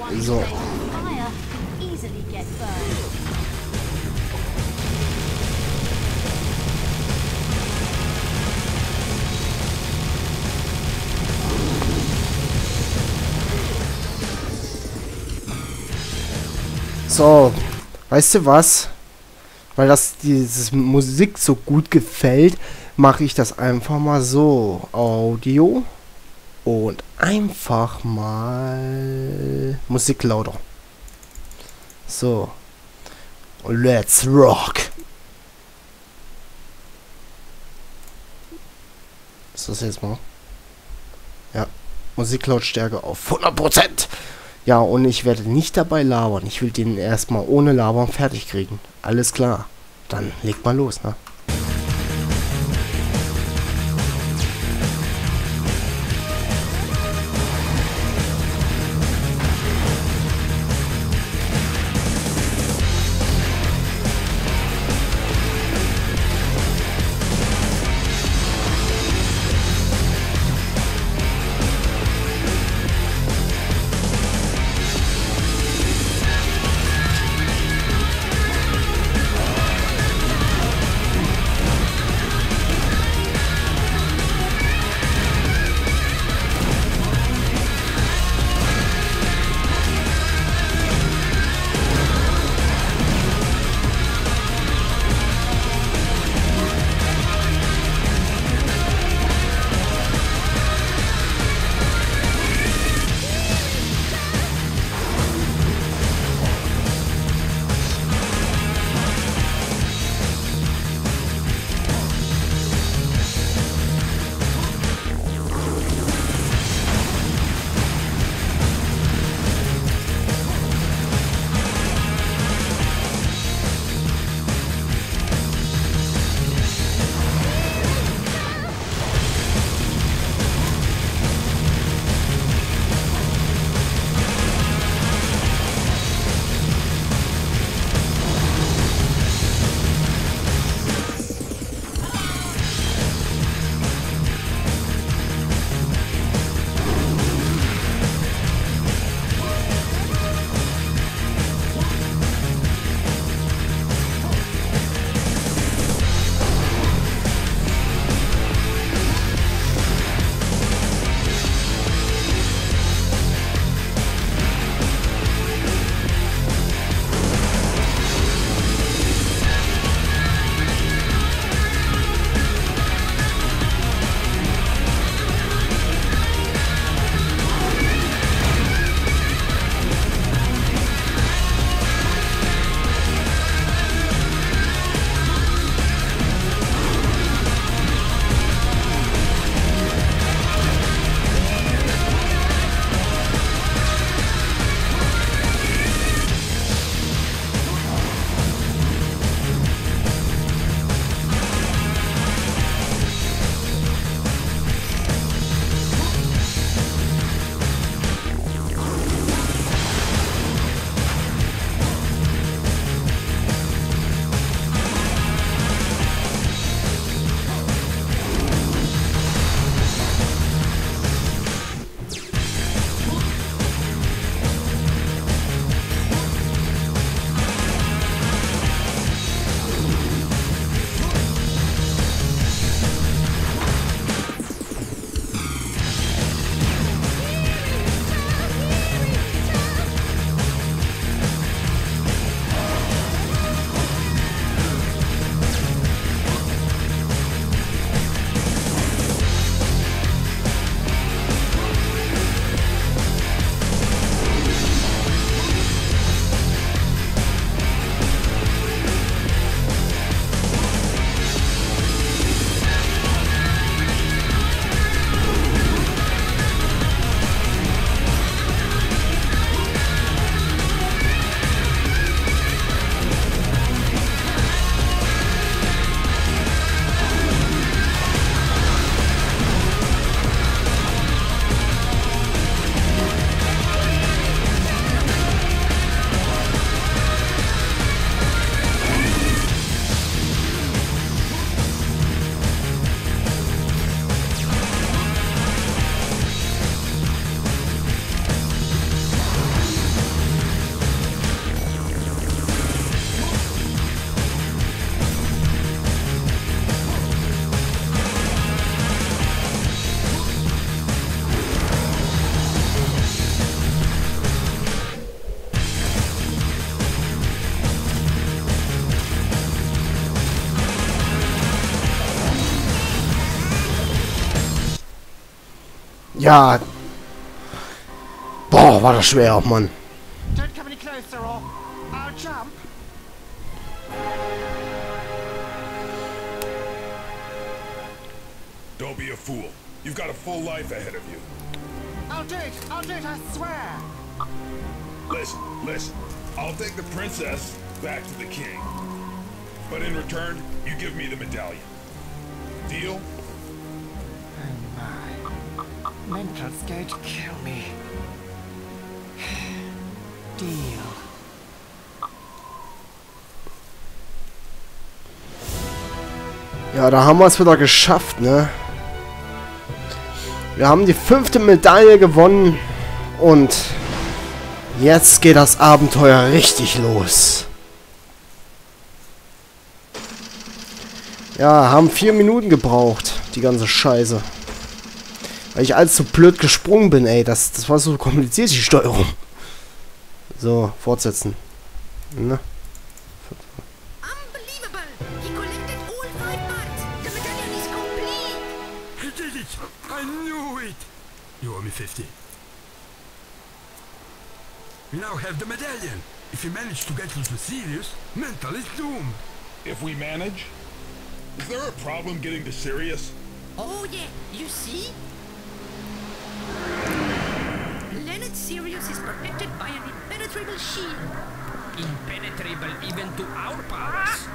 So. So, weißt du was? Weil das diese Musik so gut gefällt, mache ich das einfach mal so. Audio und einfach mal Musik lauter. So. Let's rock. Ist das jetzt mal? Ja. Musiklautstärke auf 100%. Ja, und ich werde nicht dabei labern. Ich will den erstmal ohne Labern fertig kriegen. Alles klar. Dann legt mal los, ne? Ja. Boah, war das schwer, Mann. Don't come any closer or I'll jump. Don't be a fool. You've got a full life ahead of you. I'll do it, I swear. Listen. I'll take the princess back to the king. But in return, you give me the medallion. Deal? Oh my. Mental's going to kill me. Deal. Ja, da haben wir es wieder geschafft, ne? Wir haben die 5. Medaille gewonnen und jetzt geht das Abenteuer richtig los. Ja, haben 4 Minuten gebraucht, die ganze Scheiße. Weil ich allzu blöd gesprungen bin, ey. Das war so kompliziert, die Steuerung. So, fortsetzen. Ne? Unbelievable! He collected all 5 parts. The medallion is complete. He did it! I knew it! You owe me 50. We now have the medallion. If you manage to get into Sirius, Mental is doomed. If we manage? Is there a problem getting to Sirius? Oh yeah, you see? Planet Sirius is protected by an impenetrable shield. Impenetrable even to our powers.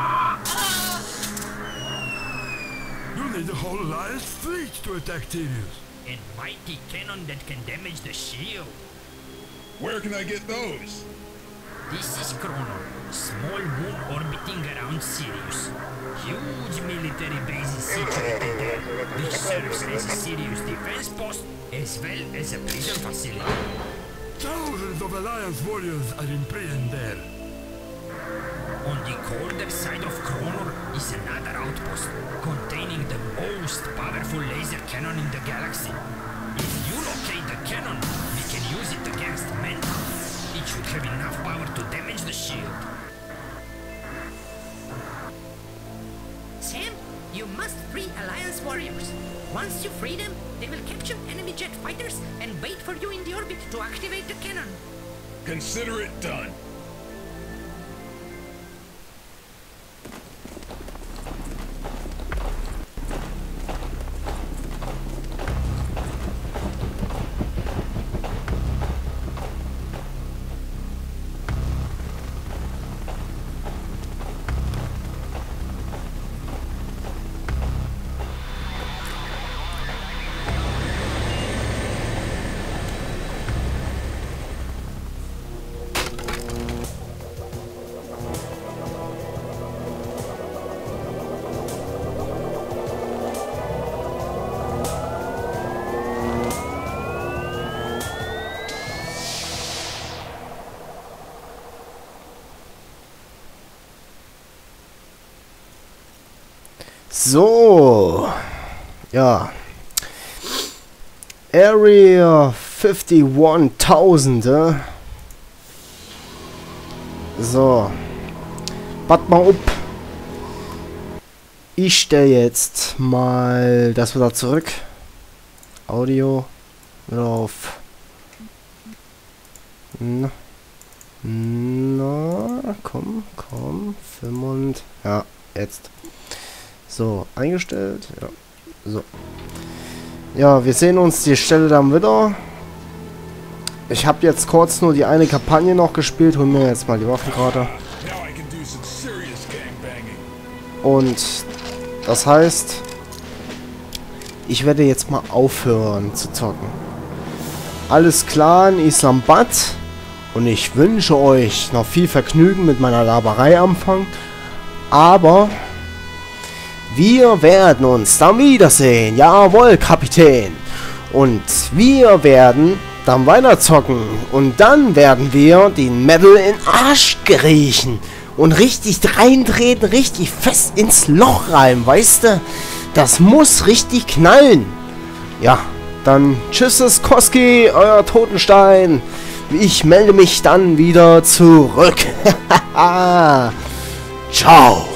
You'll need a whole Alliance fleet to attack Sirius. A mighty cannon that can damage the shield. Where can I get those? This is Chrono, small moon orbiting around Sirius. Huge military base is situated there, which serves as a Sirius defense post as well as a prison facility. Thousands of Alliance warriors are imprisoned there. On the colder side of Chrono is another outpost containing the most powerful laser cannon in the galaxy. If you locate the cannon, we can use it against Mental. It should have enough power to damage the shield. Sam, you must free Alliance warriors. Once you free them, they will capture enemy jet fighters and wait for you in the orbit to activate the cannon. Consider it done. So. Ja. Area 51.000. So. Wart mal up. Ich stelle jetzt mal das wieder zurück. Audio. Wieder auf. Na, komm. 5 ja, jetzt. So, eingestellt. Ja. So. Ja, wir sehen uns die Stelle dann wieder. Ich habe jetzt kurz nur die eine Kampagne noch gespielt. Holen mir jetzt mal die Waffenkarte. Und das heißt, ich werde jetzt mal aufhören zu zocken. Alles klar in Islamabad. Und ich wünsche euch noch viel Vergnügen mit meiner Laberei am Anfang. Aber wir werden uns dann wiedersehen. Jawohl, Kapitän. Und wir werden dann weiter zocken. Und dann werden wir den Metal in Arsch riechen. Und richtig reintreten, richtig fest ins Loch rein, weißt du? Das muss richtig knallen. Ja, dann tschüss, Koski, euer Totenstein. Ich melde mich dann wieder zurück. Ciao.